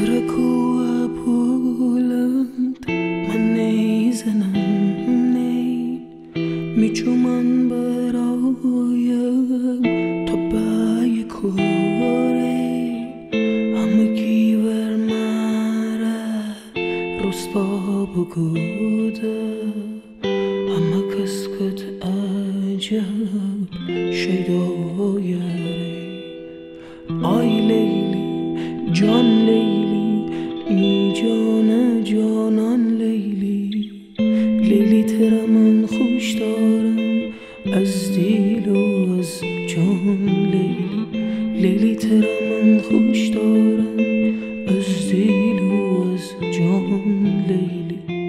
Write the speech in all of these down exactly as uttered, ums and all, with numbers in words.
کوه بلند من نیزنم نی میچومن برایم تا بای کوره همه گیور مره رسوا بگوده همه کسکت عجب شیدایره آی لیلی جان لیلی می جان جانان لیلی لیلی ترا من خوش دارم از دیل و از جان لیلی لیلی ترا من خوش دارم از دیل و از جان لیلی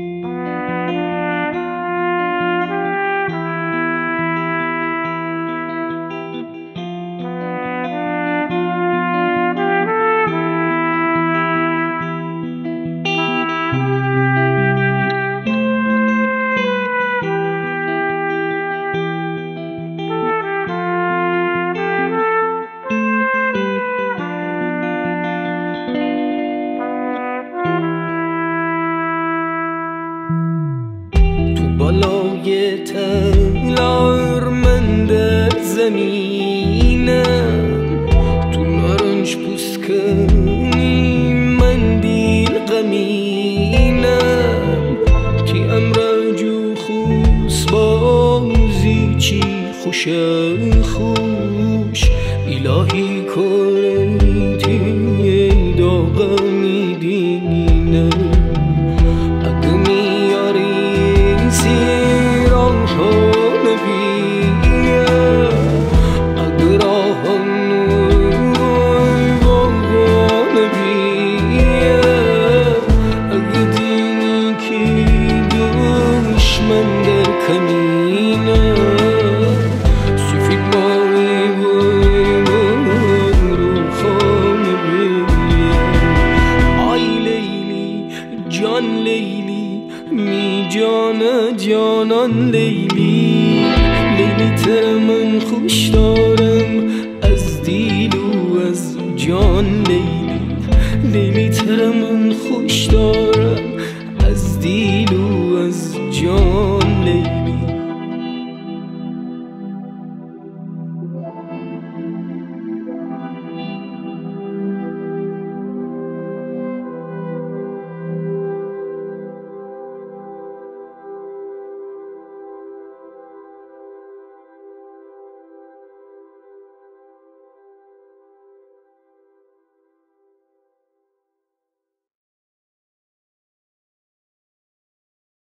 بالای تلارمند زمینم تو نارنج پوست کنی من دیل غمینم که امراجو خوص بازی چی خوش خوش الهی کنیتی داغمی دینم جانان لیلی لیلی ترا من خوش دارم از دیل و از جان لیلی لیلی